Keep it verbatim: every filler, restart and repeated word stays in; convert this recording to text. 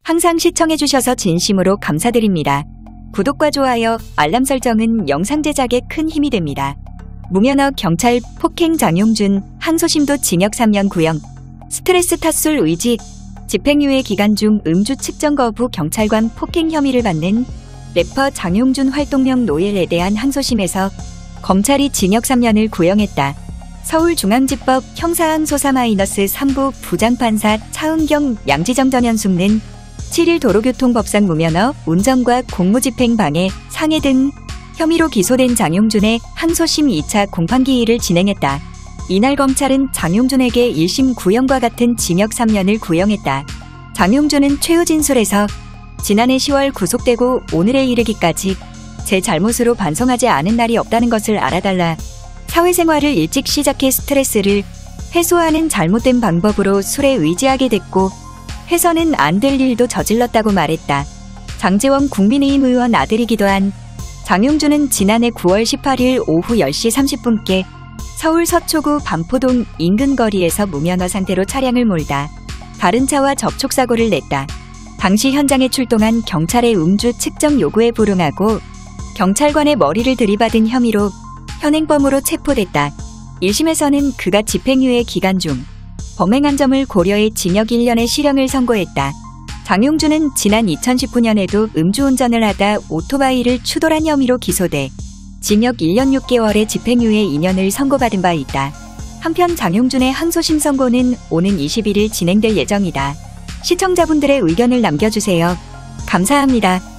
항상 시청해주셔서 진심으로 감사드립니다. 구독과 좋아요, 알람 설정은 영상 제작에 큰 힘이 됩니다. 무면허 경찰 폭행 장용준, 항소심도 징역 삼 년 구형. 스트레스 탓술 의지. 집행유예 기간 중 음주 측정 거부 경찰관 폭행 혐의를 받는 래퍼 장용준 활동명 노엘에 대한 항소심에서 검찰이 징역 삼 년을 구형했다. 서울중앙지법 형사항소사 삼 부 부장판사 차은경 양지정 전 현숙는 칠 일 도로교통법상 무면허, 운전과 공무집행 방해, 상해 등 혐의로 기소된 장용준의 항소심 이 차 공판기일을 진행했다. 이날 검찰은 장용준에게 일 심 구형과 같은 징역 삼 년을 구형했다. 장용준은 최후 진술에서 지난해 시월 구속되고 오늘에 이르기까지 제 잘못으로 반성하지 않은 날이 없다는 것을 알아달라. 사회생활을 일찍 시작해 스트레스를 해소하는 잘못된 방법으로 술에 의지하게 됐고 해서는 안 될 일도 저질렀다고 말했다. 장제원 국민의힘 의원 아들이기도 한 장용준은 지난해 구월 십팔일 오후 열 시 삼십 분께 서울 서초구 반포동 인근 거리에서 무면허 상태로 차량을 몰다 다른 차와 접촉사고를 냈다. 당시 현장에 출동한 경찰의 음주 측정 요구에 불응하고 경찰관의 머리를 들이받은 혐의로 현행범으로 체포됐다. 일 심에서는 그가 집행유예 기간 중 범행한 점을 고려해 징역 일 년의 실형을 선고했다. 장용준은 지난 이천십구 년에도 음주운전을 하다 오토바이를 추돌한 혐의로 기소돼 징역 일 년 육 개월의 집행유예 이 년을 선고받은 바 있다. 한편 장용준의 항소심 선고는 오는 이십일 일 진행될 예정이다. 시청자분들의 의견을 남겨주세요. 감사합니다.